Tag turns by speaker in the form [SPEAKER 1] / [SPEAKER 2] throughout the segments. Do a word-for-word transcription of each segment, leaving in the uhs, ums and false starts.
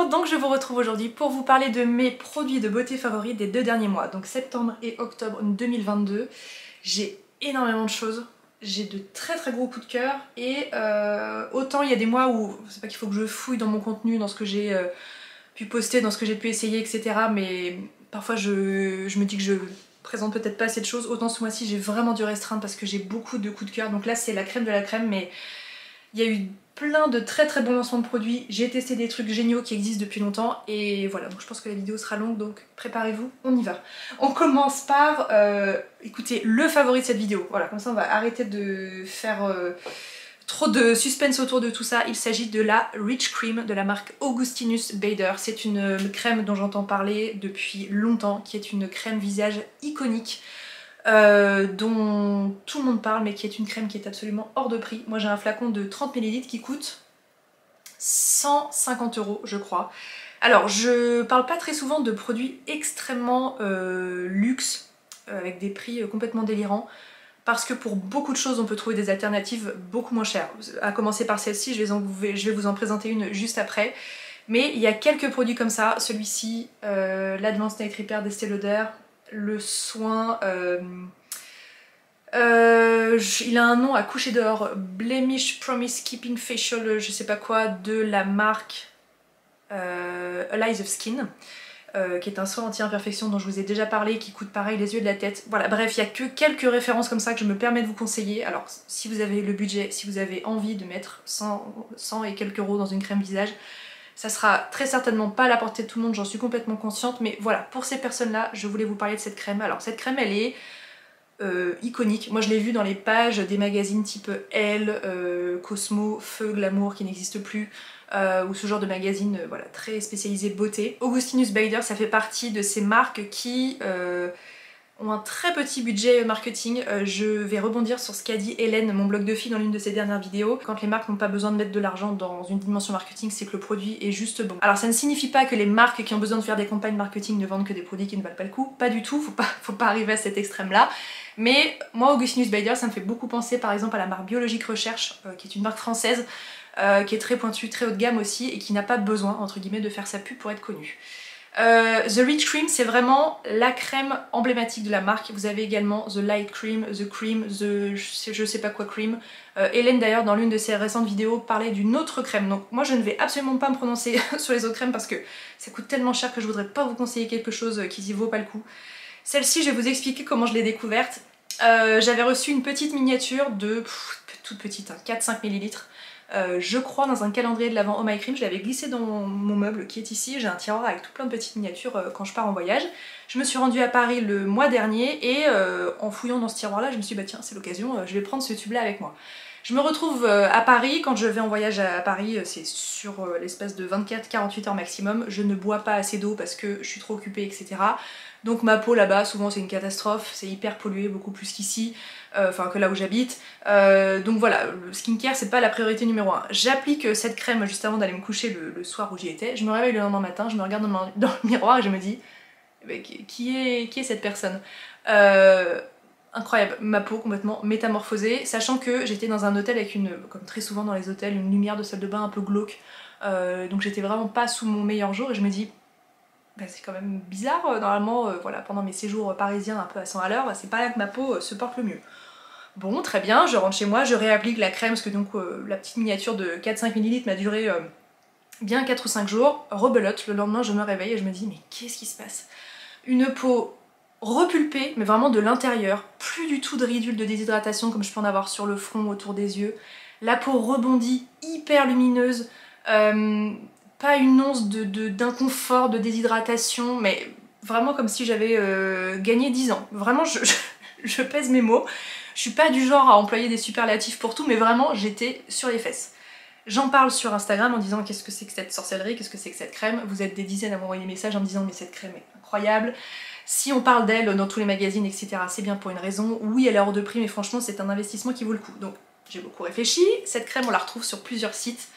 [SPEAKER 1] Bonjour, donc je vous retrouve aujourd'hui pour vous parler de mes produits de beauté favoris des deux derniers mois, donc septembre et octobre deux mille vingt-deux. J'ai énormément de choses, j'ai de très très gros coups de cœur et euh, autant il y a des mois où c'est pas qu'il faut que je fouille dans mon contenu, dans ce que j'ai euh, pu poster, dans ce que j'ai pu essayer, et cetera. Mais parfois je, je me dis que je présente peut-être pas assez de choses, autant ce mois-ci j'ai vraiment dû restreindre parce que j'ai beaucoup de coups de cœur. Donc là c'est la crème de la crème, mais il y a eu plein de très très bons lancements de produits, j'ai testé des trucs géniaux qui existent depuis longtemps et voilà, donc je pense que la vidéo sera longue, donc préparez-vous, on y va. On commence par, euh, écoutez, le favori de cette vidéo, voilà, comme ça on va arrêter de faire euh, trop de suspense autour de tout ça. Il s'agit de la Rich Cream de la marque Augustinus Bader. C'est une crème dont j'entends parler depuis longtemps, qui est une crème visage iconique. Euh, dont tout le monde parle mais qui est une crème qui est absolument hors de prix. Moi j'ai un flacon de trente millilitres qui coûte cent cinquante euros je crois. Alors je parle pas très souvent de produits extrêmement euh, luxe euh, avec des prix euh, complètement délirants parce que pour beaucoup de choses on peut trouver des alternatives beaucoup moins chères. À commencer par celle-ci, je vais, en, je vais vous en présenter une juste après. Mais il y a quelques produits comme ça, celui-ci, euh, l'Advanced Night Repair d'Estée Lauder, le soin, euh, euh, il a un nom à coucher dehors, Blemish Promise Keeping Facial, je sais pas quoi, de la marque euh, Alive of Skin, euh, qui est un soin anti-imperfection dont je vous ai déjà parlé, qui coûte pareil les yeux de la tête. Voilà, bref, il n'y a que quelques références comme ça que je me permets de vous conseiller. Alors si vous avez le budget, si vous avez envie de mettre cent, cent et quelques euros dans une crème visage, ça sera très certainement pas à la portée de tout le monde, j'en suis complètement consciente, mais voilà, pour ces personnes-là, je voulais vous parler de cette crème. Alors cette crème, elle est euh, iconique. Moi je l'ai vue dans les pages des magazines type Elle, euh, Cosmo, Feu, Glamour, qui n'existe plus, euh, ou ce genre de magazine euh, voilà, très spécialisé beauté. Augustinus Bader, ça fait partie de ces marques qui euh, ont un très petit budget marketing. Euh, je vais rebondir sur ce qu'a dit Hélène, mon blog de filles, dans l'une de ses dernières vidéos. Quand les marques n'ont pas besoin de mettre de l'argent dans une dimension marketing, c'est que le produit est juste bon. Alors ça ne signifie pas que les marques qui ont besoin de faire des campagnes marketing ne vendent que des produits qui ne valent pas le coup, pas du tout, faut pas, faut pas arriver à cet extrême là. Mais moi, Augustinus Bader, ça me fait beaucoup penser par exemple à la marque Biologique Recherche, euh, qui est une marque française, euh, qui est très pointue, très haut de gamme aussi, et qui n'a pas besoin, entre guillemets, de faire sa pub pour être connue. Euh, The Rich Cream, c'est vraiment la crème emblématique de la marque. Vous avez également The Light Cream, The Cream, The je sais, je sais pas quoi Cream. Euh, Hélène d'ailleurs dans l'une de ses récentes vidéos parlait d'une autre crème. Donc moi je ne vais absolument pas me prononcer sur les autres crèmes parce que ça coûte tellement cher que je voudrais pas vous conseiller quelque chose qui y vaut pas le coup. Celle-ci, je vais vous expliquer comment je l'ai découverte. Euh, J'avais reçu une petite miniature de pff, toute petite, hein, quatre à cinq millilitres. Euh, je crois dans un calendrier de l'Avent Oh My Cream, je l'avais glissé dans mon, mon meuble qui est ici, j'ai un tiroir avec tout plein de petites miniatures euh, quand je pars en voyage. Je me suis rendue à Paris le mois dernier et euh, en fouillant dans ce tiroir là je me suis dit bah tiens c'est l'occasion, euh, je vais prendre ce tube là avec moi. Je me retrouve euh, à Paris, quand je vais en voyage à, à Paris, euh, c'est sur euh, l'espace de vingt-quatre à quarante-huit heures maximum, je ne bois pas assez d'eau parce que je suis trop occupée et cetera. Donc ma peau là-bas, souvent c'est une catastrophe, c'est hyper pollué, beaucoup plus qu'ici, euh, enfin que là où j'habite. Euh, donc voilà, le skincare c'est pas la priorité numéro un. J'applique cette crème juste avant d'aller me coucher le, le soir où j'y étais. Je me réveille le lendemain matin, je me regarde dans, dans le miroir et je me dis, eh ben, qui, est, qui est cette personne euh, Incroyable, ma peau complètement métamorphosée, sachant que j'étais dans un hôtel avec une, comme très souvent dans les hôtels, une lumière de salle de bain un peu glauque. Euh, donc j'étais vraiment pas sous mon meilleur jour et je me dis, bah, c'est quand même bizarre, normalement, euh, voilà, pendant mes séjours parisiens un peu à cent à l'heure, c'est pas là que ma peau euh, se porte le mieux. Bon, très bien, je rentre chez moi, je réapplique la crème, parce que donc euh, la petite miniature de quatre à cinq millilitres m'a duré euh, bien quatre ou cinq jours, rebelote, le lendemain je me réveille et je me dis, mais qu'est-ce qui se passe? Une peau repulpée, mais vraiment de l'intérieur, plus du tout de ridules de déshydratation comme je peux en avoir sur le front, autour des yeux, la peau rebondie, hyper lumineuse, euh, pas une once de, de, d'inconfort, de déshydratation, mais vraiment comme si j'avais euh, gagné dix ans. Vraiment, je, je, je pèse mes mots. Je suis pas du genre à employer des superlatifs pour tout, mais vraiment, j'étais sur les fesses. J'en parle sur Instagram en disant qu'est-ce que c'est que cette sorcellerie, qu'est-ce que c'est que cette crème. Vous êtes des dizaines à m'envoyer des messages en me disant mais cette crème est incroyable. Si on parle d'elle dans tous les magazines, et cetera, c'est bien pour une raison. Oui, elle est hors de prix, mais franchement, c'est un investissement qui vaut le coup. Donc, j'ai beaucoup réfléchi. Cette crème, on la retrouve sur plusieurs sites.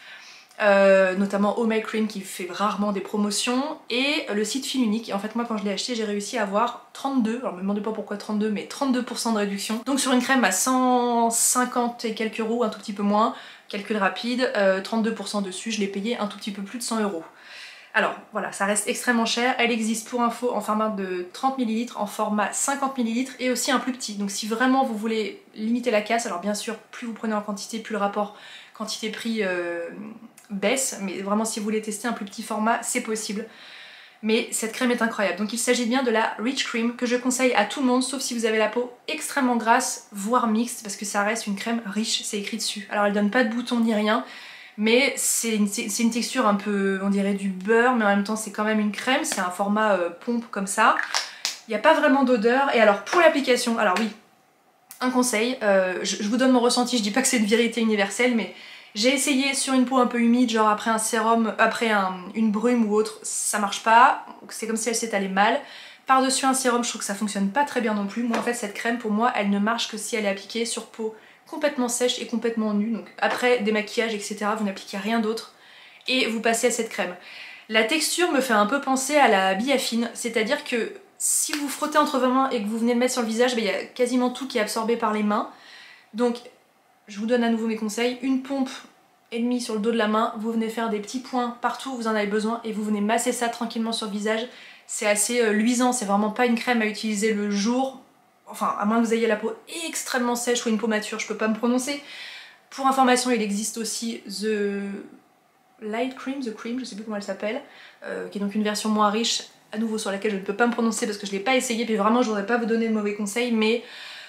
[SPEAKER 1] Euh, notamment Oh My Cream qui fait rarement des promotions et le site Fil Unique. Et en fait moi quand je l'ai acheté j'ai réussi à avoir trente-deux, alors me demandez pas pourquoi trente-deux, mais trente-deux pour cent de réduction. Donc sur une crème à cent cinquante et quelques euros, un tout petit peu moins, calcul rapide, euh, trente-deux pour cent dessus, je l'ai payé un tout petit peu plus de cent euros. Alors voilà, ça reste extrêmement cher. Elle existe pour info en format de trente millilitres, en format cinquante millilitres et aussi un plus petit. Donc si vraiment vous voulez limiter la casse, alors bien sûr, plus vous prenez en quantité, plus le rapport quantité-prix euh, baisse. Mais vraiment, si vous voulez tester un plus petit format, c'est possible. Mais cette crème est incroyable. Donc il s'agit bien de la Rich Cream que je conseille à tout le monde, sauf si vous avez la peau extrêmement grasse, voire mixte, parce que ça reste une crème riche, c'est écrit dessus. Alors elle donne pas de boutons ni rien, mais c'est une, une texture un peu, on dirait du beurre, mais en même temps c'est quand même une crème, c'est un format euh, pompe comme ça. Il n'y a pas vraiment d'odeur. Et alors pour l'application, alors oui, un conseil, euh, je, je vous donne mon ressenti, je dis pas que c'est une vérité universelle, mais j'ai essayé sur une peau un peu humide, genre après un sérum, après un, une brume ou autre, ça marche pas, c'est comme si elle s'étalait mal. Par-dessus un sérum, je trouve que ça fonctionne pas très bien non plus. Moi en fait cette crème, pour moi, elle ne marche que si elle est appliquée sur peau complètement sèche et complètement nue. Donc après démaquillage, et cetera, vous n'appliquez rien d'autre et vous passez à cette crème. La texture me fait un peu penser à la Biafine, c'est-à-dire que si vous frottez entre vos mains et que vous venez le mettre sur le visage, il y a quasiment tout qui est absorbé par les mains. Donc je vous donne à nouveau mes conseils, une pompe et demie sur le dos de la main, vous venez faire des petits points partout où vous en avez besoin et vous venez masser ça tranquillement sur le visage. C'est assez euh, luisant, c'est vraiment pas une crème à utiliser le jour, enfin à moins que vous ayez la peau extrêmement sèche ou une peau mature, je peux pas me prononcer. Pour information, il existe aussi The Light Cream, The Cream, je sais plus comment elle s'appelle, euh, qui est donc une version moins riche, à nouveau sur laquelle je ne peux pas me prononcer parce que je l'ai pas essayé, puis vraiment je voudrais pas vous donner de mauvais conseils, mais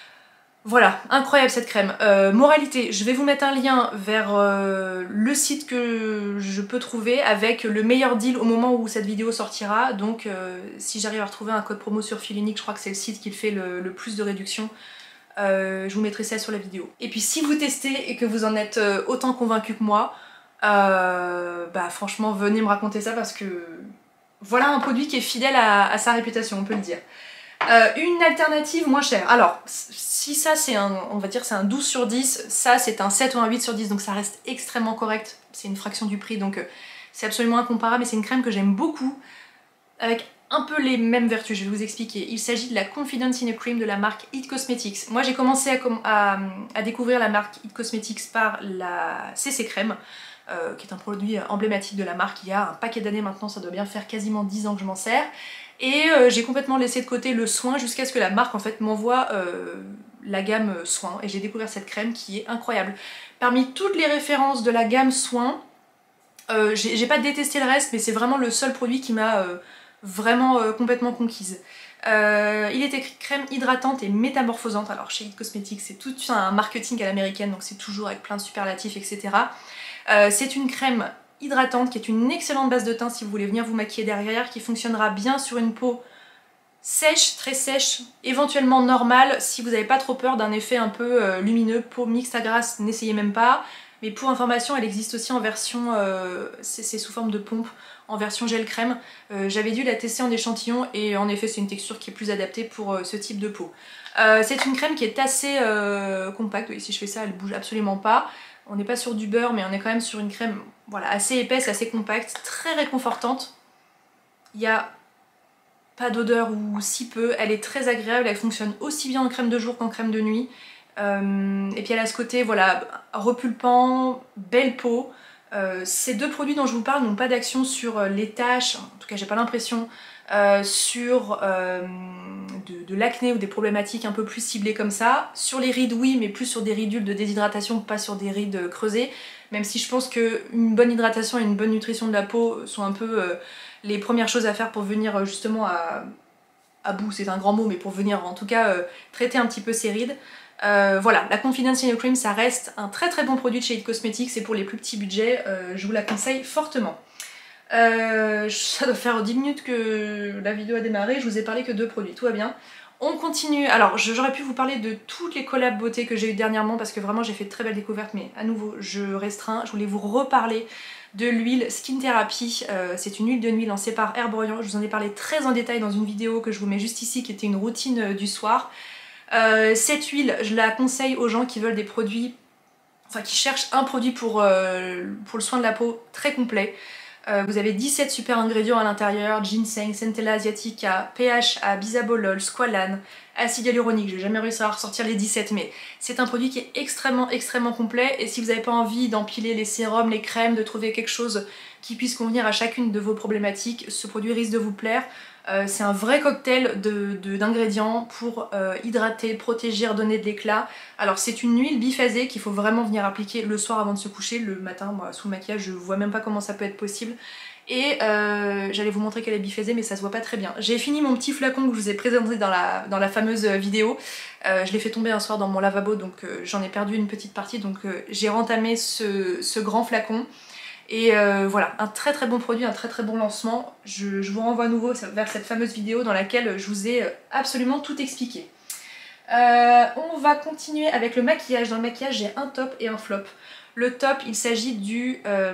[SPEAKER 1] voilà, incroyable cette crème. Euh, moralité, je vais vous mettre un lien vers euh, le site que je peux trouver avec le meilleur deal au moment où cette vidéo sortira. Donc euh, si j'arrive à retrouver un code promo sur Fil Unique, je crois que c'est le site qui fait le, le plus de réduction. Euh, je vous mettrai ça sur la vidéo. Et puis si vous testez et que vous en êtes euh, autant convaincu que moi, euh, bah franchement venez me raconter ça parce que voilà un produit qui est fidèle à, à sa réputation, on peut le dire. Euh, une alternative moins chère. Alors, si ça c'est un, on va dire c'est un douze sur dix, ça c'est un sept ou un huit sur dix, donc ça reste extrêmement correct. C'est une fraction du prix, donc euh, c'est absolument incomparable, mais c'est une crème que j'aime beaucoup, avec un peu les mêmes vertus, je vais vous expliquer. Il s'agit de la Confidence in a Cream de la marque It Cosmetics. Moi j'ai commencé à, à, à découvrir la marque It Cosmetics par la C C Crème, euh, qui est un produit emblématique de la marque. Il y a un paquet d'années maintenant, ça doit bien faire quasiment dix ans que je m'en sers. Et euh, j'ai complètement laissé de côté le soin jusqu'à ce que la marque en fait m'envoie euh, la gamme soin. Et j'ai découvert cette crème qui est incroyable. Parmi toutes les références de la gamme soin, euh, j'ai pas détesté le reste, mais c'est vraiment le seul produit qui m'a euh, vraiment euh, complètement conquise. Euh, il est écrit crème hydratante et métamorphosante. Alors chez It Cosmetics c'est tout un marketing à l'américaine, donc c'est toujours avec plein de superlatifs, et cetera. Euh, c'est une crème hydratante qui est une excellente base de teint si vous voulez venir vous maquiller derrière, qui fonctionnera bien sur une peau sèche, très sèche, éventuellement normale si vous n'avez pas trop peur d'un effet un peu euh, lumineux. Peau mixte à grasse, n'essayez même pas. Mais pour information, elle existe aussi en version, euh, c'est sous forme de pompe, en version gel crème. Euh, J'avais dû la tester en échantillon et en effet c'est une texture qui est plus adaptée pour euh, ce type de peau. Euh, c'est une crème qui est assez euh, compacte, oui, si je fais ça elle bouge absolument pas. On n'est pas sur du beurre mais on est quand même sur une crème voilà, assez épaisse, assez compacte, très réconfortante. Il n'y a pas d'odeur ou si peu, elle est très agréable, elle fonctionne aussi bien en crème de jour qu'en crème de nuit. Euh, et puis elle a ce côté voilà, repulpant, belle peau. Euh, ces deux produits dont je vous parle n'ont pas d'action sur les taches, en tout cas j'ai pas l'impression, euh, sur euh, de, de l'acné ou des problématiques un peu plus ciblées comme ça. Sur les rides oui, mais plus sur des ridules de déshydratation, pas sur des rides creusées. Même si je pense qu'une bonne hydratation et une bonne nutrition de la peau sont un peu euh, les premières choses à faire pour venir justement à, à bout, c'est un grand mot, mais pour venir en tout cas euh, traiter un petit peu ces rides. Euh, voilà, la Confidence in a Cream, ça reste un très très bon produit de chez It Cosmetics et pour les plus petits budgets, euh, je vous la conseille fortement. Euh, ça doit faire dix minutes que la vidéo a démarré, je vous ai parlé que deux produits, tout va bien. On continue, alors j'aurais pu vous parler de toutes les collabs beauté que j'ai eu dernièrement parce que vraiment j'ai fait de très belles découvertes, mais à nouveau je restreins. Je voulais vous reparler de l'huile Skin Therapy, euh, c'est une huile de nuit lancée par Herborian, je vous en ai parlé très en détail dans une vidéo que je vous mets juste ici qui était une routine euh, du soir. Euh, cette huile, je la conseille aux gens qui veulent des produits, enfin qui cherchent un produit pour, euh, pour le soin de la peau très complet. Euh, vous avez dix-sept super ingrédients à l'intérieur, ginseng, centella asiatica, P H A, bisabolol, squalane, acide hyaluronique. J'ai jamais réussi à ressortir les dix-sept, mais c'est un produit qui est extrêmement extrêmement complet, et si vous n'avez pas envie d'empiler les sérums, les crèmes, de trouver quelque chose qui puisse convenir à chacune de vos problématiques, ce produit risque de vous plaire. Euh, c'est un vrai cocktail d'ingrédients de, de, pour euh, hydrater, protéger, donner de l'éclat. Alors c'est une huile biphasée qu'il faut vraiment venir appliquer le soir avant de se coucher. Le matin, moi sous le maquillage, je vois même pas comment ça peut être possible. Et euh, j'allais vous montrer qu'elle est biphasée, mais ça se voit pas très bien. J'ai fini mon petit flacon que je vous ai présenté dans la, dans la fameuse vidéo. Euh, je l'ai fait tomber un soir dans mon lavabo, donc euh, j'en ai perdu une petite partie, donc euh, j'ai rentamé ce, ce grand flacon. Et euh, voilà, un très très bon produit, un très très bon lancement. Je, je vous renvoie à nouveau vers cette fameuse vidéo dans laquelle je vous ai absolument tout expliqué. Euh, on va continuer avec le maquillage. Dans le maquillage, j'ai un top et un flop. Le top, il s'agit du euh,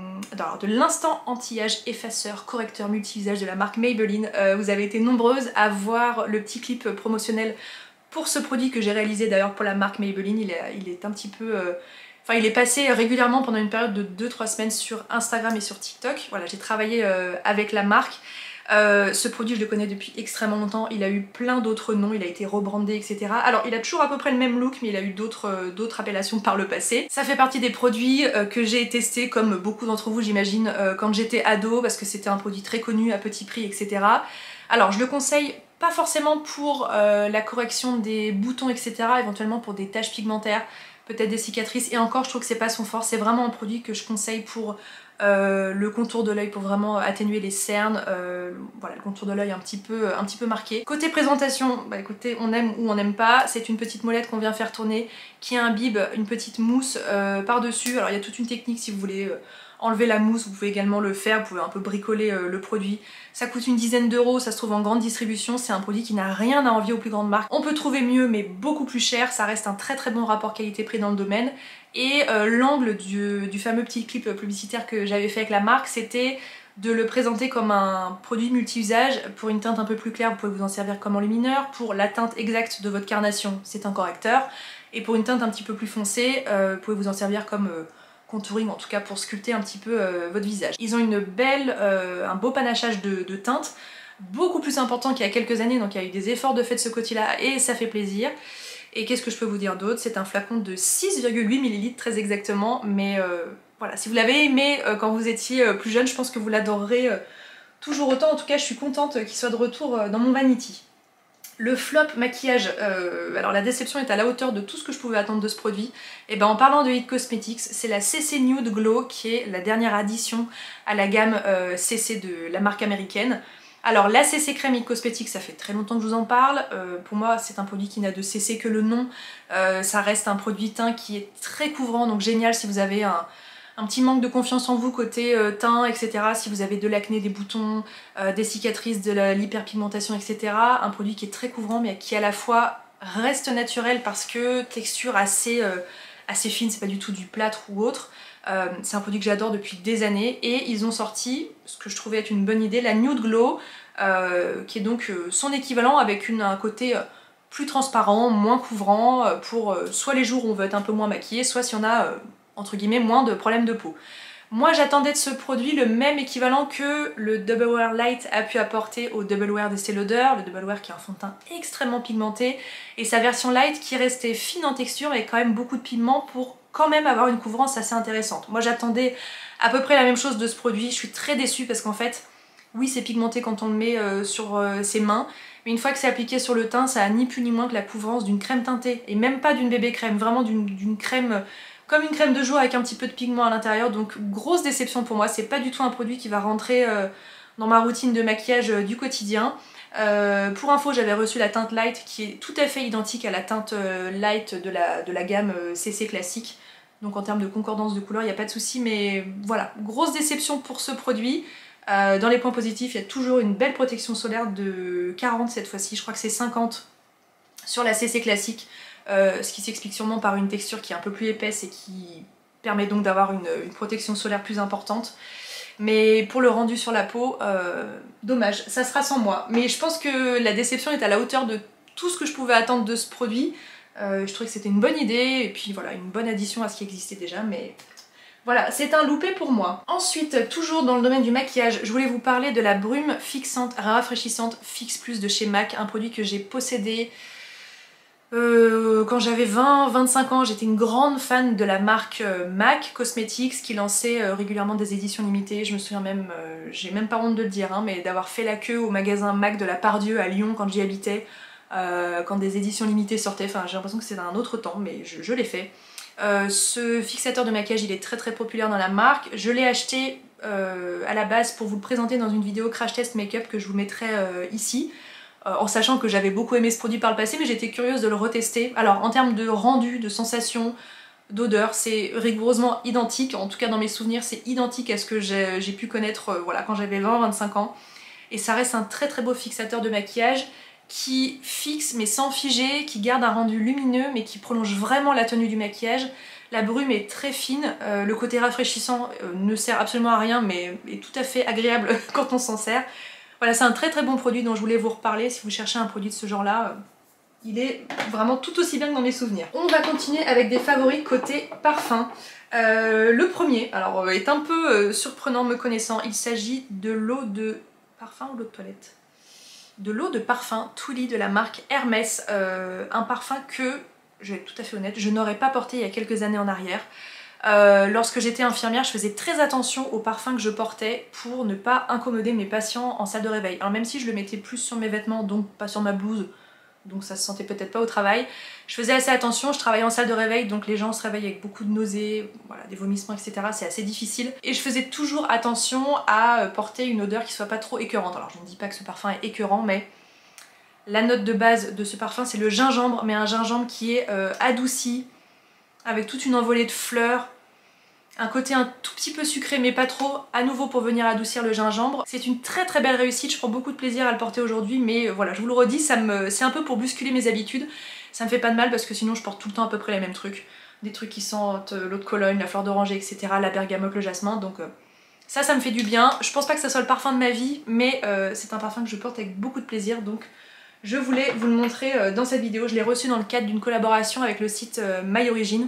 [SPEAKER 1] de l'instant anti-âge effaceur correcteur multi-visage de la marque Maybelline. Euh, vous avez été nombreuses à voir le petit clip promotionnel pour ce produit que j'ai réalisé d'ailleurs pour la marque Maybelline. Il est, il est un petit peu... Euh, Enfin, il est passé régulièrement pendant une période de deux trois semaines sur Instagram et sur TikTok. Voilà, j'ai travaillé euh, avec la marque. Euh, ce produit, je le connais depuis extrêmement longtemps. Il a eu plein d'autres noms, il a été rebrandé, et cetera. Alors, il a toujours à peu près le même look, mais il a eu d'autres euh, d'autres appellations par le passé. Ça fait partie des produits euh, que j'ai testé, comme beaucoup d'entre vous, j'imagine, euh, quand j'étais ado, parce que c'était un produit très connu, à petit prix, et cetera. Alors, je le conseille pas forcément pour euh, la correction des boutons, et cetera, éventuellement pour des taches pigmentaires, peut-être des cicatrices, et encore je trouve que c'est pas son fort. C'est vraiment un produit que je conseille pour euh, le contour de l'œil, pour vraiment atténuer les cernes, euh, voilà, le contour de l'œil un petit peu un petit peu marqué. Côté présentation, bah écoutez, on aime ou on n'aime pas, c'est une petite molette qu'on vient faire tourner, qui imbibe une petite mousse euh, par dessus. Alors il y a toute une technique si vous voulez euh, enlever la mousse, vous pouvez également le faire, vous pouvez un peu bricoler euh, le produit. Ça coûte une dizaine d'euros, ça se trouve en grande distribution, c'est un produit qui n'a rien à envier aux plus grandes marques. On peut trouver mieux mais beaucoup plus cher, ça reste un très très bon rapport qualité-prix dans le domaine. Et euh, l'angle du, du fameux petit clip publicitaire que j'avais fait avec la marque, c'était de le présenter comme un produit multi-usage. Pour une teinte un peu plus claire, vous pouvez vous en servir comme enlumineur. Pour la teinte exacte de votre carnation, c'est un correcteur. Et pour une teinte un petit peu plus foncée, euh, vous pouvez vous en servir comme... Euh, contouring, en tout cas pour sculpter un petit peu euh, votre visage. Ils ont une belle, euh, un beau panachage de, de teintes, beaucoup plus important qu'il y a quelques années, donc il y a eu des efforts de fait de ce côté-là et ça fait plaisir. Et qu'est-ce que je peux vous dire d'autre? C'est un flacon de six virgule huit millilitres très exactement, mais euh, voilà, si vous l'avez aimé euh, quand vous étiez euh, plus jeune, je pense que vous l'adorerez euh, toujours autant. En tout cas, je suis contente qu'il soit de retour euh, dans mon Vanity. Le flop maquillage, euh, alors la déception est à la hauteur de tout ce que je pouvais attendre de ce produit. Et ben en parlant de It Cosmetics, c'est la C C Nude Glow qui est la dernière addition à la gamme euh, C C de la marque américaine. Alors la C C crème It Cosmetics, ça fait très longtemps que je vous en parle. Euh, pour moi c'est un produit qui n'a de C C que le nom. Euh, ça reste un produit teint qui est très couvrant, donc génial si vous avez un... un petit manque de confiance en vous côté euh, teint, et cetera. Si vous avez de l'acné, des boutons, euh, des cicatrices, de l'hyperpigmentation, et cetera. Un produit qui est très couvrant mais qui à la fois reste naturel parce que texture assez, euh, assez fine, c'est pas du tout du plâtre ou autre. Euh, c'est un produit que j'adore depuis des années et ils ont sorti, ce que je trouvais être une bonne idée, la Nude Glow, euh, qui est donc euh, son équivalent avec une, un côté... Euh, plus transparent, moins couvrant, pour euh, soit les jours où on veut être un peu moins maquillé, soit si on a euh, entre guillemets moins de problèmes de peau. Moi j'attendais de ce produit le même équivalent que le Double Wear Light a pu apporter au Double Wear d'Estée Lauder, le Double Wear qui est un fond de teint extrêmement pigmenté, et sa version light qui restait fine en texture avec quand même beaucoup de pigment pour quand même avoir une couvrance assez intéressante. Moi j'attendais à peu près la même chose de ce produit, je suis très déçue parce qu'en fait, oui c'est pigmenté quand on le met euh, sur euh, ses mains, mais une fois que c'est appliqué sur le teint, ça a ni plus ni moins que la couvrance d'une crème teintée, et même pas d'une bébé crème, vraiment d'une crème comme une crème de jour avec un petit peu de pigment à l'intérieur, donc grosse déception pour moi. C'est pas du tout un produit qui va rentrer euh, dans ma routine de maquillage euh, du quotidien. Euh, pour info, j'avais reçu la teinte light qui est tout à fait identique à la teinte euh, light de la, de la gamme euh, C C classique, donc en termes de concordance de couleur, il n'y a pas de souci, mais voilà, grosse déception pour ce produit. Euh, dans les points positifs, il y a toujours une belle protection solaire de quarante cette fois-ci, je crois que c'est cinquante sur la C C classique, euh, ce qui s'explique sûrement par une texture qui est un peu plus épaisse et qui permet donc d'avoir une, une protection solaire plus importante. Mais pour le rendu sur la peau, euh, dommage, ça sera sans moi. Mais je pense que la déception est à la hauteur de tout ce que je pouvais attendre de ce produit. Euh, je trouvais que c'était une bonne idée, et puis voilà, une bonne addition à ce qui existait déjà, mais... Voilà, c'est un loupé pour moi. Ensuite, toujours dans le domaine du maquillage, je voulais vous parler de la brume fixante, rafraîchissante Fix Plus de chez MAC, un produit que j'ai possédé Euh, quand j'avais vingt vingt-cinq ans, j'étais une grande fan de la marque euh, MAC Cosmetics qui lançait euh, régulièrement des éditions limitées. Je me souviens même, euh, j'ai même pas honte de le dire, hein, mais d'avoir fait la queue au magasin MAC de la Pardieu à Lyon quand j'y habitais, euh, quand des éditions limitées sortaient. Enfin, j'ai l'impression que c'est un autre temps, mais je, je l'ai fait. Euh, ce fixateur de maquillage, il est très très populaire dans la marque. Je l'ai acheté euh, à la base pour vous le présenter dans une vidéo crash test make-up que je vous mettrai euh, ici. En sachant que j'avais beaucoup aimé ce produit par le passé, mais j'étais curieuse de le retester. Alors en termes de rendu, de sensation, d'odeur, c'est rigoureusement identique, en tout cas dans mes souvenirs c'est identique à ce que j'ai pu connaître euh, voilà, quand j'avais vingt vingt-cinq ans. Et ça reste un très très beau fixateur de maquillage qui fixe mais sans figer, qui garde un rendu lumineux mais qui prolonge vraiment la tenue du maquillage. La brume est très fine, euh, le côté rafraîchissant euh, ne sert absolument à rien mais est tout à fait agréable quand on s'en sert. Voilà, c'est un très très bon produit dont je voulais vous reparler. Si vous cherchez un produit de ce genre-là, euh, il est vraiment tout aussi bien que dans mes souvenirs. On va continuer avec des favoris côté parfum. Euh, le premier, alors, est un peu euh, surprenant me connaissant. Il s'agit de l'eau de parfum ou l'eau de toilette De l'eau de parfum Tully de la marque Hermès. Euh, un parfum que, je vais être tout à fait honnête, je n'aurais pas porté il y a quelques années en arrière. Euh, lorsque j'étais infirmière, je faisais très attention aux parfums que je portais pour ne pas incommoder mes patients en salle de réveil. Alors même si je le mettais plus sur mes vêtements, donc pas sur ma blouse, donc ça se sentait peut-être pas au travail, je faisais assez attention, je travaillais en salle de réveil, donc les gens se réveillent avec beaucoup de nausées, voilà, des vomissements, et cetera. C'est assez difficile. Et je faisais toujours attention à porter une odeur qui soit pas trop écœurante. Alors je ne dis pas que ce parfum est écœurant, mais la note de base de ce parfum, c'est le gingembre, mais un gingembre qui est euh, adouci, avec toute une envolée de fleurs, un côté un tout petit peu sucré mais pas trop, à nouveau pour venir adoucir le gingembre. C'est une très très belle réussite, je prends beaucoup de plaisir à le porter aujourd'hui, mais voilà, je vous le redis, ça me... c'est un peu pour bousculer mes habitudes. Ça me fait pas de mal parce que sinon je porte tout le temps à peu près les mêmes trucs. Des trucs qui sentent l'eau de Cologne, la fleur d'oranger, et cetera, la bergamote, le jasmin, donc euh, ça, ça me fait du bien. Je pense pas que ça soit le parfum de ma vie, mais euh, c'est un parfum que je porte avec beaucoup de plaisir, donc je voulais vous le montrer euh, dans cette vidéo. Je l'ai reçu dans le cadre d'une collaboration avec le site euh, My Origin.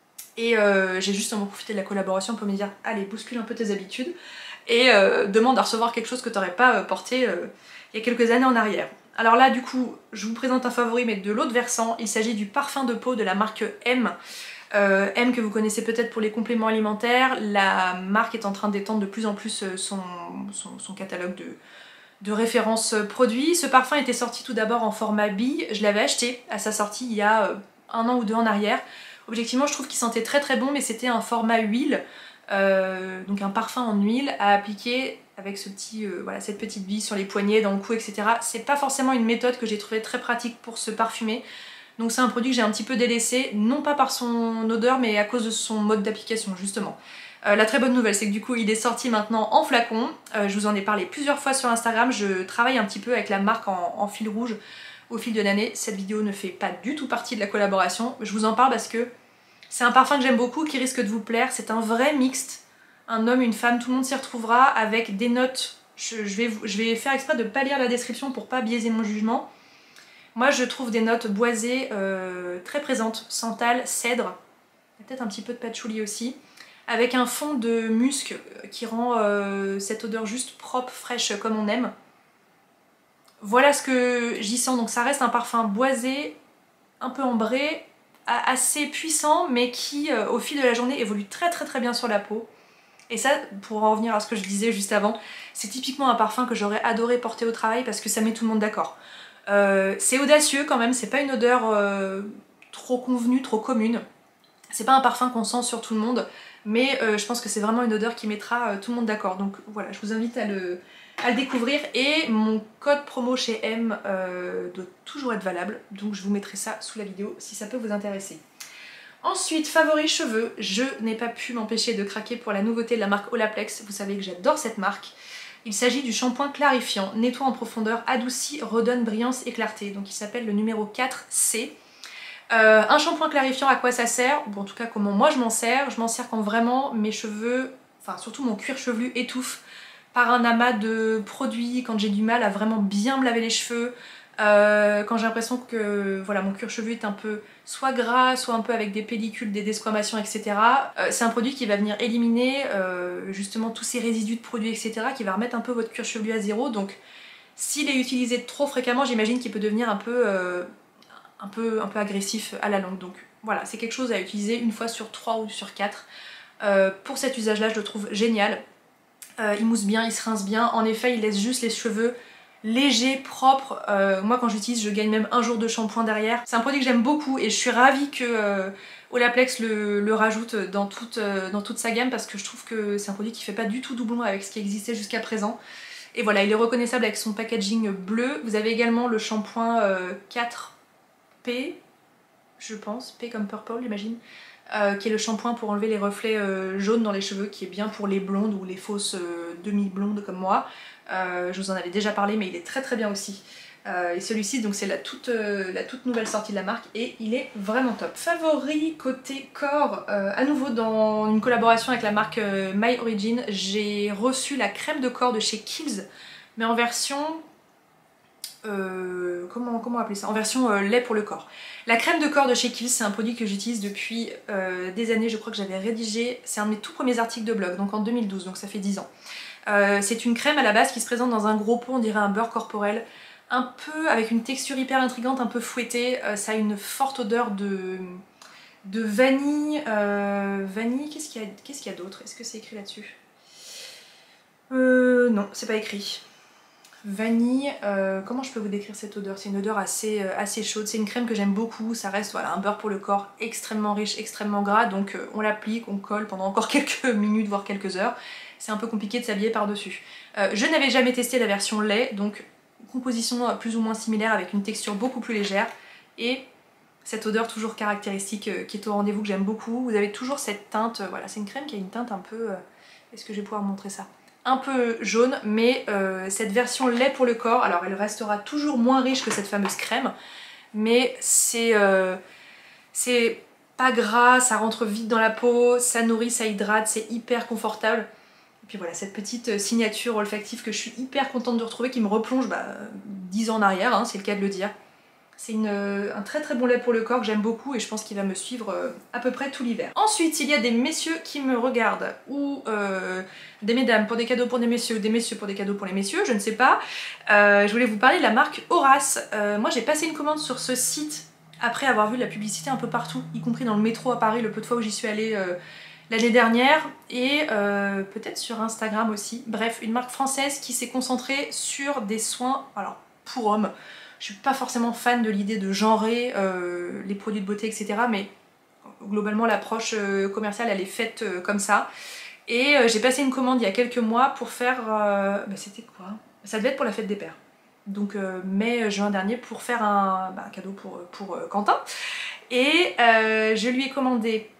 [SPEAKER 1] Et euh, j'ai justement profité de la collaboration pour me dire allez, bouscule un peu tes habitudes et euh, demande à recevoir quelque chose que tu n'aurais pas euh, porté euh, il y a quelques années en arrière. Alors là du coup je vous présente un favori mais de l'autre versant. Il s'agit du parfum de peau de la marque M. Euh, M que vous connaissez peut-être pour les compléments alimentaires. La marque est en train d'étendre de plus en plus son, son, son catalogue de, de références produits. Ce parfum était sorti tout d'abord en format bille. Je l'avais acheté à sa sortie il y a euh, un an ou deux en arrière. Objectivement je trouve qu'il sentait très très bon, mais c'était un format huile, euh, donc un parfum en huile à appliquer avec ce petit, euh, voilà, cette petite bille sur les poignets, dans le cou, et cetera. C'est pas forcément une méthode que j'ai trouvée très pratique pour se parfumer, donc c'est un produit que j'ai un petit peu délaissé, non pas par son odeur mais à cause de son mode d'application justement. Euh, la très bonne nouvelle c'est que du coup il est sorti maintenant en flacon, euh, je vous en ai parlé plusieurs fois sur Instagram, je travaille un petit peu avec la marque en, en fil rouge au fil de l'année. Cette vidéo ne fait pas du tout partie de la collaboration, je vous en parle parce que c'est un parfum que j'aime beaucoup, qui risque de vous plaire. C'est un vrai mixte, un homme, une femme, tout le monde s'y retrouvera, avec des notes. Je, je, vais, je vais faire exprès de ne pas lire la description pour pas biaiser mon jugement. Moi je trouve des notes boisées euh, très présentes, santal, cèdre, peut-être un petit peu de patchouli aussi, avec un fond de musc qui rend euh, cette odeur juste propre, fraîche comme on aime. Voilà ce que j'y sens, donc ça reste un parfum boisé, un peu ambré, assez puissant mais qui euh, au fil de la journée évolue très très très bien sur la peau. Et ça, pour en revenir à ce que je disais juste avant, c'est typiquement un parfum que j'aurais adoré porter au travail parce que ça met tout le monde d'accord. Euh, c'est audacieux quand même, c'est pas une odeur euh, trop convenue, trop commune. C'est pas un parfum qu'on sent sur tout le monde, mais euh, je pense que c'est vraiment une odeur qui mettra euh, tout le monde d'accord. Donc voilà, je vous invite à le, à le découvrir. Et mon code promo chez M euh, doit toujours être valable, donc je vous mettrai ça sous la vidéo si ça peut vous intéresser. Ensuite, favori cheveux, je n'ai pas pu m'empêcher de craquer pour la nouveauté de la marque Olaplex. Vous savez que j'adore cette marque. Il s'agit du shampoing clarifiant, nettoie en profondeur, adouci, redonne brillance et clarté. Donc il s'appelle le numéro quatre C. Euh, un shampoing clarifiant, à quoi ça sert? Bon, en tout cas comment moi je m'en sers. Je m'en sers quand vraiment mes cheveux, enfin surtout mon cuir chevelu étouffe par un amas de produits, quand j'ai du mal à vraiment bien me laver les cheveux, euh, quand j'ai l'impression que voilà, mon cuir chevelu est un peu soit gras, soit un peu avec des pellicules, des desquamations, et cetera. Euh, c'est un produit qui va venir éliminer euh, justement tous ces résidus de produits, et cetera, qui va remettre un peu votre cuir chevelu à zéro. Donc s'il est utilisé trop fréquemment, j'imagine qu'il peut devenir un peu... Euh, un peu, un peu agressif à la longue. Donc voilà, c'est quelque chose à utiliser une fois sur trois ou sur quatre. Euh, pour cet usage là je le trouve génial. Euh, il mousse bien, il se rince bien, en effet il laisse juste les cheveux légers, propres. Euh, moi quand j'utilise je gagne même un jour de shampoing derrière. C'est un produit que j'aime beaucoup et je suis ravie que euh, Olaplex le, le rajoute dans toute, euh, dans toute sa gamme parce que je trouve que c'est un produit qui fait pas du tout doublon avec ce qui existait jusqu'à présent. Et voilà, il est reconnaissable avec son packaging bleu. Vous avez également le shampoing euh, quatre P, je pense, P comme purple j'imagine. Euh, qui est le shampoing pour enlever les reflets euh, jaunes dans les cheveux, qui est bien pour les blondes ou les fausses euh, demi-blondes comme moi. Euh, je vous en avais déjà parlé, mais il est très très bien aussi. Euh, et celui-ci, donc c'est la toute, euh, la toute nouvelle sortie de la marque et il est vraiment top. Favori côté corps, euh, à nouveau dans une collaboration avec la marque euh, My Origin, j'ai reçu la crème de corps de chez Kiehl's, mais en version... Euh, comment, comment appeler ça, en version euh, lait pour le corps. La crème de corps de chez Kiehl's, c'est un produit que j'utilise depuis euh, des années. Je crois que j'avais rédigé, c'est un de mes tout premiers articles de blog, donc en deux mille douze, donc ça fait dix ans. Euh, c'est une crème à la base qui se présente dans un gros pot, on dirait un beurre corporel, un peu avec une texture hyper intrigante, un peu fouettée. Euh, ça a une forte odeur de, de vanille. Euh, vanille, qu'est-ce qu'il y a, qu'est-ce qu'il y a d'autre? Est-ce que c'est écrit là-dessus? Euh, non, c'est pas écrit. Vanille, euh, comment je peux vous décrire cette odeur? C'est une odeur assez, euh, assez chaude, c'est une crème que j'aime beaucoup, ça reste voilà, un beurre pour le corps extrêmement riche, extrêmement gras, donc euh, on l'applique, on colle pendant encore quelques minutes, voire quelques heures. C'est un peu compliqué de s'habiller par-dessus. Euh, je n'avais jamais testé la version lait, donc composition plus ou moins similaire avec une texture beaucoup plus légère, et cette odeur toujours caractéristique euh, qui est au rendez-vous que j'aime beaucoup. Vous avez toujours cette teinte, euh, voilà, c'est une crème qui a une teinte un peu... Euh, est-ce que je vais pouvoir montrer ça? Un peu jaune, mais euh, cette version lait pour le corps, alors elle restera toujours moins riche que cette fameuse crème, mais c'est euh, c'est pas gras, ça rentre vite dans la peau, ça nourrit, ça hydrate, c'est hyper confortable. Et puis voilà, cette petite signature olfactive que je suis hyper contente de retrouver, qui me replonge bah, dix ans en arrière, hein, c'est le cas de le dire. C'est un très très bon lait pour le corps que j'aime beaucoup et je pense qu'il va me suivre euh, à peu près tout l'hiver. Ensuite, il y a des messieurs qui me regardent, ou euh, des mesdames pour des cadeaux pour des messieurs, ou des messieurs pour des cadeaux pour les messieurs, je ne sais pas. Euh, je voulais vous parler de la marque Horace. Euh, moi j'ai passé une commande sur ce site après avoir vu la publicité un peu partout, y compris dans le métro à Paris, le peu de fois où j'y suis allée euh, l'année dernière, et euh, peut-être sur Instagram aussi. Bref, une marque française qui s'est concentrée sur des soins, alors pour hommes. Je suis pas forcément fan de l'idée de genrer euh, les produits de beauté, et cetera. Mais globalement, l'approche euh, commerciale, elle est faite euh, comme ça. Et euh, j'ai passé une commande il y a quelques mois pour faire... Euh, bah, c'était quoi? Ça devait être pour la fête des pères. Donc euh, mai-juin dernier, pour faire un, bah, un cadeau pour, pour euh, Quentin. Et euh, je lui ai commandé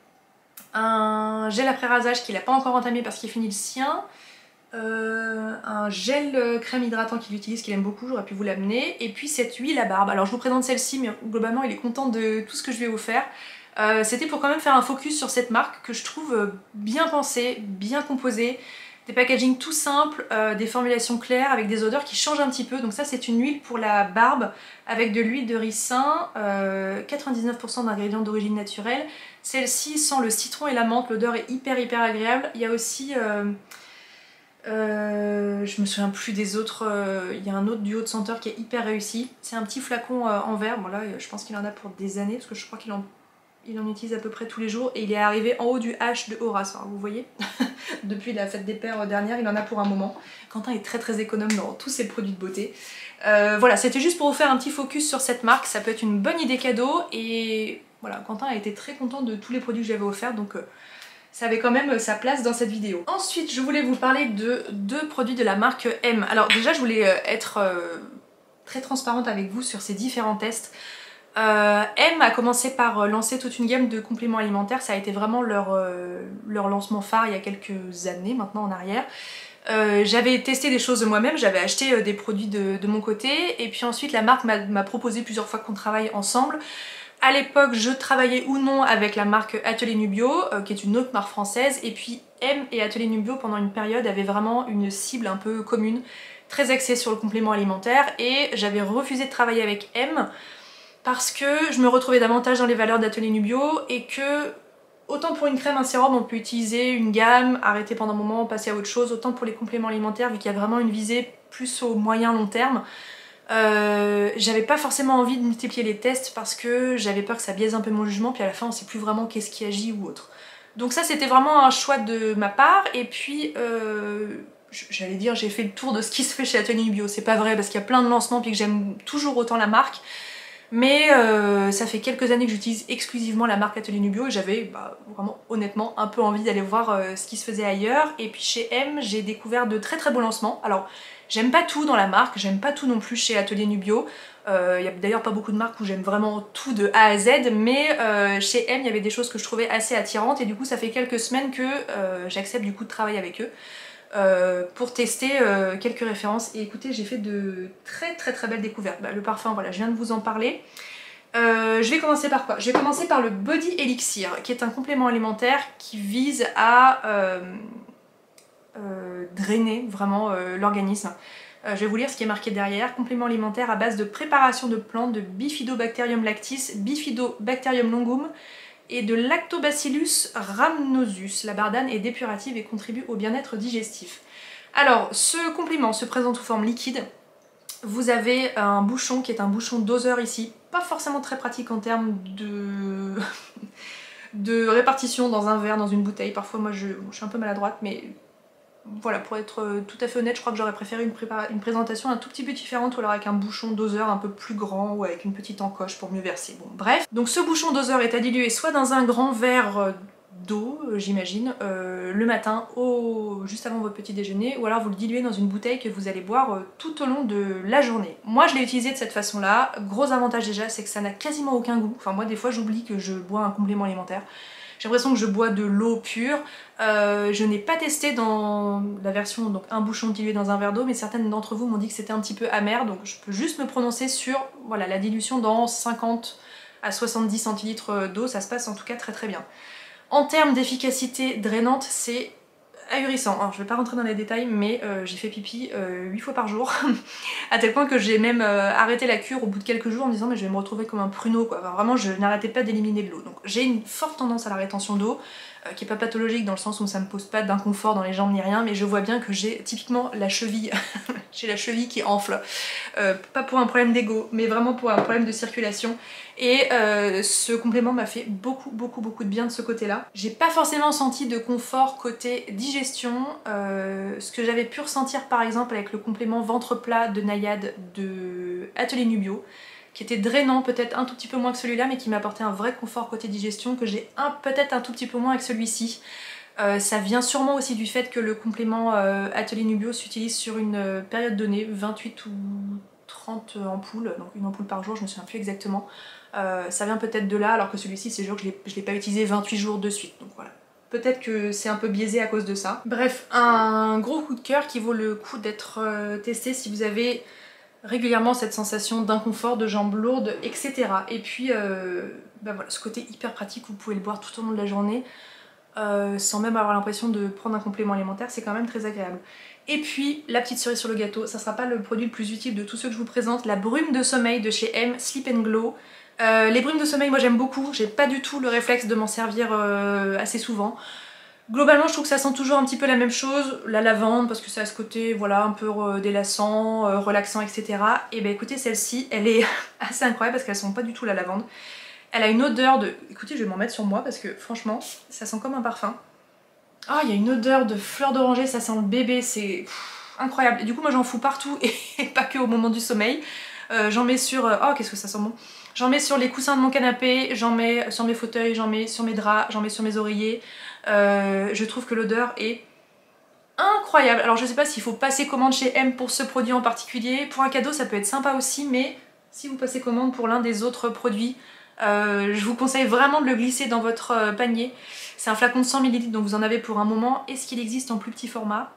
[SPEAKER 1] un gel après rasage qu'il n'a pas encore entamé parce qu'il finit le sien. Euh, un gel crème hydratant qu'il utilise, qu'il aime beaucoup, j'aurais pu vous l'amener, et puis cette huile à barbe. Alors je vous présente celle-ci, mais globalement il est content de tout ce que je vais vous faire. Euh, C'était pour quand même faire un focus sur cette marque que je trouve bien pensée, bien composée, des packaging tout simples, euh, des formulations claires avec des odeurs qui changent un petit peu. Donc ça c'est une huile pour la barbe avec de l'huile de ricin, euh, quatre-vingt-dix-neuf pour cent d'ingrédients d'origine naturelle. Celle-ci sent le citron et la menthe, l'odeur est hyper hyper agréable. Il y a aussi... Euh, Euh, je me souviens plus des autres, euh, il y a un autre duo de senteurs qui est hyper réussi. C'est un petit flacon euh, en verre, bon là je pense qu'il en a pour des années parce que je crois qu'il en, il en utilise à peu près tous les jours et il est arrivé en haut du H de Horace, alors, vous voyez. Depuis la fête des pères dernière, il en a pour un moment. Quentin est très très économe dans tous ses produits de beauté. Euh, voilà, c'était juste pour vous faire un petit focus sur cette marque, ça peut être une bonne idée cadeau et voilà, Quentin a été très content de tous les produits que j'avais offerts donc... Euh, ça avait quand même sa place dans cette vidéo. Ensuite, je voulais vous parler de deux produits de la marque M. Alors déjà, je voulais être euh, très transparente avec vous sur ces différents tests. Euh, M a commencé par lancer toute une gamme de compléments alimentaires. Ça a été vraiment leur, euh, leur lancement phare il y a quelques années maintenant en arrière. Euh, j'avais testé des choses moi-même, j'avais acheté euh, des produits de, de mon côté. Et puis ensuite, la marque m'a proposé plusieurs fois qu'on travaille ensemble. À l'époque, je travaillais ou non avec la marque Atelier Nubio, euh, qui est une autre marque française, et puis M et Atelier Nubio pendant une période avaient vraiment une cible un peu commune, très axée sur le complément alimentaire, et j'avais refusé de travailler avec M parce que je me retrouvais davantage dans les valeurs d'Atelier Nubio et que autant pour une crème, un sérum, on peut utiliser une gamme, arrêter pendant un moment, passer à autre chose, autant pour les compléments alimentaires, vu qu'il y a vraiment une visée plus au moyen long terme. Euh, j'avais pas forcément envie de multiplier les tests parce que j'avais peur que ça biaise un peu mon jugement, puis à la fin on sait plus vraiment qu'est-ce qui agit ou autre. Donc ça c'était vraiment un choix de ma part, et puis euh, j'allais dire j'ai fait le tour de ce qui se fait chez Atelier Nubio, c'est pas vrai parce qu'il y a plein de lancements puis que j'aime toujours autant la marque, mais euh, ça fait quelques années que j'utilise exclusivement la marque Atelier Nubio et j'avais bah, vraiment honnêtement un peu envie d'aller voir euh, ce qui se faisait ailleurs. Et puis chez M j'ai découvert de très très beaux lancements. Alors j'aime pas tout dans la marque, j'aime pas tout non plus chez Atelier Nubio. Il euh, y a d'ailleurs pas beaucoup de marques où j'aime vraiment tout de A à Z, mais euh, chez M il y avait des choses que je trouvais assez attirantes et du coup ça fait quelques semaines que euh, j'accepte du coup de travailler avec eux. Euh, pour tester euh, quelques références, et écoutez j'ai fait de très très très belles découvertes. Bah, le parfum voilà je viens de vous en parler. Euh, je vais commencer par quoi? Je vais commencer par le Body Elixir qui est un complément alimentaire qui vise à euh, euh, drainer vraiment euh, l'organisme. Euh, je vais vous lire ce qui est marqué derrière. Complément alimentaire à base de préparation de plantes de Bifidobacterium lactis, Bifidobacterium longum et de Lactobacillus rhamnosus. La bardane est dépurative et contribue au bien-être digestif. Alors, ce complément se présente sous forme liquide. Vous avez un bouchon qui est un bouchon doseur ici, pas forcément très pratique en termes de, de répartition dans un verre, dans une bouteille. Parfois, moi, je, bon, je suis un peu maladroite, mais voilà, pour être tout à fait honnête, je crois que j'aurais préféré une, une présentation un tout petit peu différente, ou alors avec un bouchon doseur un peu plus grand, ou avec une petite encoche pour mieux verser. Bon, bref. Donc ce bouchon doseur est à diluer soit dans un grand verre d'eau, j'imagine, euh, le matin, au... juste avant votre petit déjeuner, ou alors vous le diluez dans une bouteille que vous allez boire euh, tout au long de la journée. Moi je l'ai utilisé de cette façon-là. Gros avantage déjà, c'est que ça n'a quasiment aucun goût. Enfin moi des fois j'oublie que je bois un complément alimentaire. J'ai l'impression que je bois de l'eau pure. Euh, je n'ai pas testé dans la version, donc un bouchon dilué dans un verre d'eau, mais certaines d'entre vous m'ont dit que c'était un petit peu amer, donc je peux juste me prononcer sur voilà, la dilution dans cinquante à soixante-dix centilitres d'eau, ça se passe en tout cas très très bien. En termes d'efficacité drainante, c'est ahurissant. Alors, je vais pas rentrer dans les détails, mais euh, j'ai fait pipi euh, huit fois par jour, à tel point que j'ai même euh, arrêté la cure au bout de quelques jours en me disant mais je vais me retrouver comme un pruneau quoi. Enfin, vraiment je n'arrêtais pas d'éliminer de l'eau. Donc j'ai une forte tendance à la rétention d'eau, euh, qui est pas pathologique dans le sens où ça me pose pas d'inconfort dans les jambes ni rien, mais je vois bien que j'ai typiquement la cheville, j'ai la cheville qui enfle. Euh, pas pour un problème d'ego, mais vraiment pour un problème de circulation. Et euh, ce complément m'a fait beaucoup beaucoup beaucoup de bien de ce côté-là. J'ai pas forcément senti de confort côté digestion, euh, ce que j'avais pu ressentir par exemple avec le complément ventre plat de Nayade de Atelier Nubio, qui était drainant peut-être un tout petit peu moins que celui-là, mais qui m'a apporté un vrai confort côté digestion que j'ai peut-être un tout petit peu moins avec celui-ci. Euh, ça vient sûrement aussi du fait que le complément euh, Atelier Nubio s'utilise sur une euh, période donnée, vingt-huit ou trente ampoules, donc une ampoule par jour, je me souviens plus exactement. Euh, ça vient peut-être de là, alors que celui-ci c'est sûr que je ne l'ai pas utilisé vingt-huit jours de suite, donc voilà. Peut-être que c'est un peu biaisé à cause de ça. Bref, un gros coup de cœur qui vaut le coup d'être euh, testé si vous avez régulièrement cette sensation d'inconfort, de jambes lourdes, et cetera. Et puis, euh, bah voilà, ce côté hyper pratique, vous pouvez le boire tout au long de la journée, euh, sans même avoir l'impression de prendre un complément alimentaire, c'est quand même très agréable. Et puis, la petite cerise sur le gâteau, ça sera pas le produit le plus utile de tous ceux que je vous présente, la brume de sommeil de chez M, Sleep and Glow. Euh, les brumes de sommeil, moi j'aime beaucoup, j'ai pas du tout le réflexe de m'en servir euh, assez souvent. Globalement je trouve que ça sent toujours un petit peu la même chose, la lavande parce que ça a ce côté voilà un peu euh, délassant, euh, relaxant, et cetera. Et ben écoutez, celle-ci elle est assez incroyable parce qu'elle sent pas du tout la lavande. Elle a une odeur de... Écoutez, je vais m'en mettre sur moi parce que franchement ça sent comme un parfum. Ah, oh, il y a une odeur de fleur d'oranger, ça sent le bébé, c'est incroyable. Et du coup moi j'en fous partout et pas que au moment du sommeil. Euh, j'en mets sur... Oh qu'est-ce que ça sent bon. J'en mets sur les coussins de mon canapé, j'en mets sur mes fauteuils, j'en mets sur mes draps, j'en mets sur mes oreillers. Euh, je trouve que l'odeur est incroyable. Alors je sais pas s'il faut passer commande chez M pour ce produit en particulier. Pour un cadeau ça peut être sympa aussi, mais si vous passez commande pour l'un des autres produits, euh, je vous conseille vraiment de le glisser dans votre euh, panier. C'est un flacon de cent millilitres donc vous en avez pour un moment. Est-ce qu'il existe en plus petit format?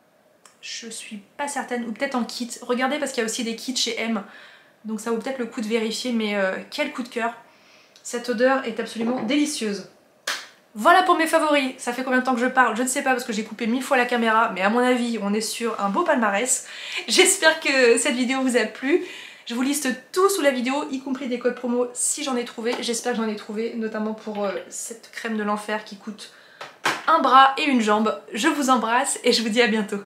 [SPEAKER 1] Je suis pas certaine, ou peut-être en kit. Regardez parce qu'il y a aussi des kits chez M. Donc ça vaut peut-être le coup de vérifier, mais euh, quel coup de cœur. Cette odeur est absolument délicieuse. Voilà pour mes favoris. Ça fait combien de temps que je parle? Je ne sais pas parce que j'ai coupé mille fois la caméra, mais à mon avis on est sur un beau palmarès. J'espère que cette vidéo vous a plu. Je vous liste tout sous la vidéo, y compris des codes promo si j'en ai trouvé. J'espère que j'en ai trouvé, notamment pour euh, cette crème de l'enfer qui coûte un bras et une jambe. Je vous embrasse et je vous dis à bientôt.